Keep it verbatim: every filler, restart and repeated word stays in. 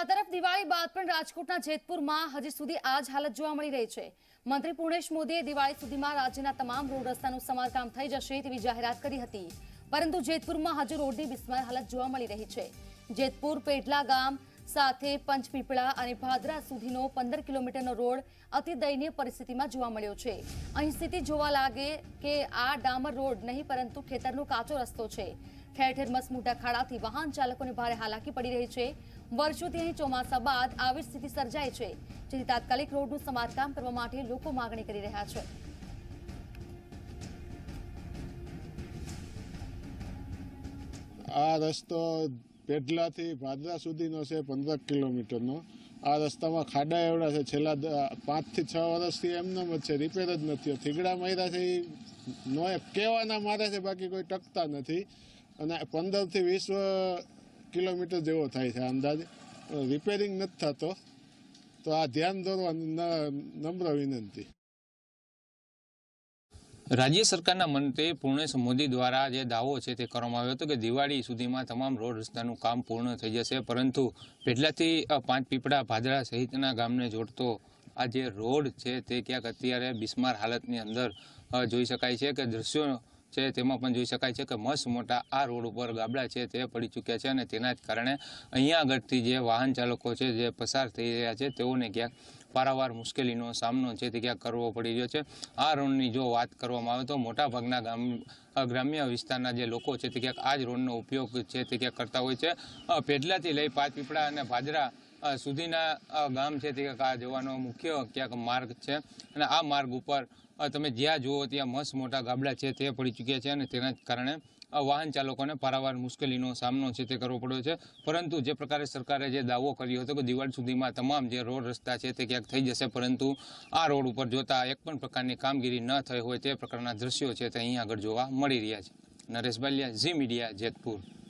આ તરફ દિવાળી બાદ પણ રાજકોટના જેતપુરમાં હજી સુધી આ જ હાલત જોવા મળી રહી છે। મંત્રી પૂર્ણેશ મોદીએ દિવાળી સુધીમાં રાજ્યના તમામ રોડ રસ્તાનું સમારકામ થઈ જશે તેવી જાહેરાત કરી હતી, પરંતુ જેતપુરમાં હજુ રોડની બિસ્માર હાલત જોવા મળી રહી છે। જેતપુર પેટલા ગામ સાથે પંચપીપળા અને ભાદરા સુધીનો પંદર કિલોમીટરનો રોડ અતિ દયનીય પરિસ્થિતિમાં જોવા મળ્યો છે। અહીં સ્થિતિ જોવા લાગે કે આ ડામર રોડ નહીં પરંતુ ખેતરનો કાચો રસ્તો છે। ઠેર ઠેર મસમોટા ખાડાથી વાહન ચાલકોને ભારે હાલાકી પડી રહી છે। વર્ષોથી અહીં ચોમાસા બાદ આવી સ્થિતિ સર્જાય છે, જેથી તાત્કાલિક રોડનું સમારકામ કરવા માટે લોકો માંગણી કરી રહ્યા છે। આ રસ્તો પેટલાથી ભાદરા સુધીનો છે પંદર કિલોમીટરનો। આ રસ્તામાં ખાડા એવડા છે, છેલ્લા પાંચથી છ વર્ષથી એમનેમ જ છે, રિપેર જ નથી। થીગડા માર્યા છે એ નો કહેવાના મારે છે, બાકી કોઈ ટકતા નથી અને પંદરથી વીસ કિલોમીટર જેવો થાય છે અંદાજે, રિપેરિંગ નથી થતો। તો આ ધ્યાન દોરવા નમ્ર વિનંતી। राज्य सरकारना मंत्री पूर्णेश मोदी द्वारा जे दावो छे ते करवामां आव्यो हतो के दिवाળી सुधीमां तमाम रोड रस्तानुं काम पूर्ण थई जशे, परंतु पेटलाथी पांच पीपड़ा भादरा सहितना गामने जोड़तो आ जे रोड छे ते क्यांक अत्यारे बिस्मार हालतनी अंदर जोई शकाय छे के दृश्यो छे तेमां पण जोई शकाय छे के मस्त मोटा आ रोड पर गाबड़ा छे ते पड़ी चूक्या छे अने तेना ज कारणे अहींया आगळथी जे वाहन चालको छे जे पसार थई रह्या छे तेओने क्यांक पारावार मुश्केलीनो सामनो छे ते क्यांक करवो पड़ी रह्यो छे। आ रोडनी जो वात करवामां आवे तो मोटा भागना गाम ग्राम्य विस्ताરના જે લોકો છે તે ક્યાંક આ જ રોડનો ઉપયોગ છે તે ક્યાંક કરતા હોય છે। પેટલાથી લઈ પાંચપીપળા અને ભાદરા સુધીના ગામ છે તે ક્યાંક આ જવાનો મુખ્ય ક્યાંક માર્ગ છે અને આ માર્ગ ઉપર તમે જ્યાં જુઓ ત્યાં મસ્ત મોટા ગાબડા છે તે પડી ચૂક્યા છે અને તેના જ કારણે વાહન ચાલકોને પારાવાર મુશ્કેલીનો સામનો છે તે કરવો પડ્યો છે। પરંતુ જે પ્રકારે સરકારે જે દાવો કર્યો હતો કે દિવાળી સુધીમાં તમામ જે રોડ રસ્તા છે તે ક્યાંક થઈ જશે, પરંતુ આ રોડ ઉપર જોતા એક પણ પ્રકારની કામગીરી ન થઈ હોય તે પ્રકારના દ્રશ્યો છે તે અહીં આગળ જોવા મળી રહ્યા છે। Naresh Baliya, Zee Media, Jetpur.